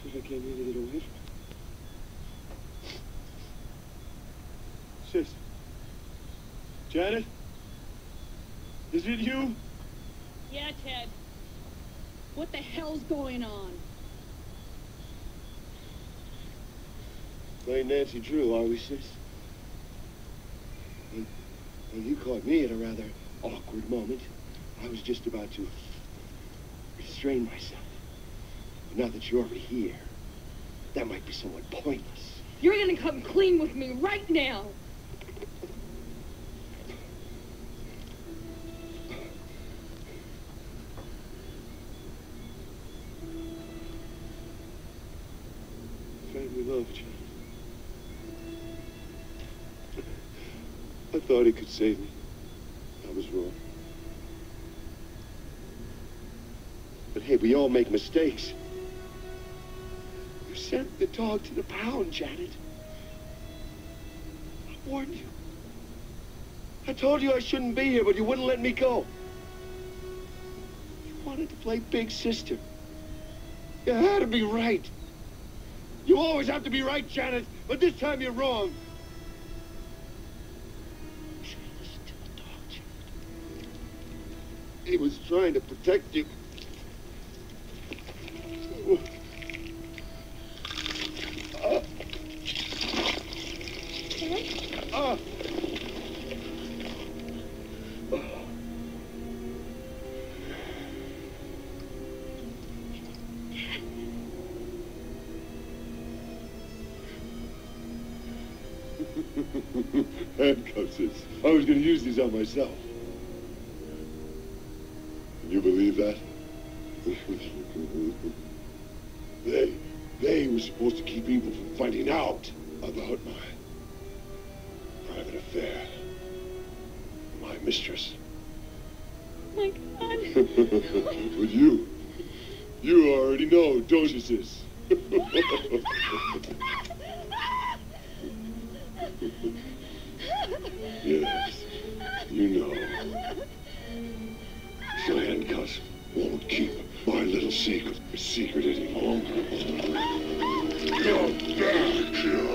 But I can't really get away from it. Sis. Janet? Is it you? Yeah, Ted. What the hell's going on? Playing Nancy Drew, are we, sis? Well, you caught me at a rather awkward moment. I was just about to restrain myself. But now that you're already here, that might be somewhat pointless. You're gonna come clean with me right now. Family love, John. I thought he could save me. I was wrong. But hey, we all make mistakes. You sent the dog to the pound, Janet. I warned you. I told you I shouldn't be here, but you wouldn't let me go. You wanted to play big sister. You had to be right. You always have to be right, Janet, but this time you're wrong. You should have listened to the dog, Janet. He was trying to protect you. Handcuffs. I was going to use these on myself. Can you believe that? They were supposed to keep people from finding out about my private affair. My mistress. My God. But you already know, don't you, sis? Yes, you know. The handcuffs won't keep my little secret a secret any longer. Come back here.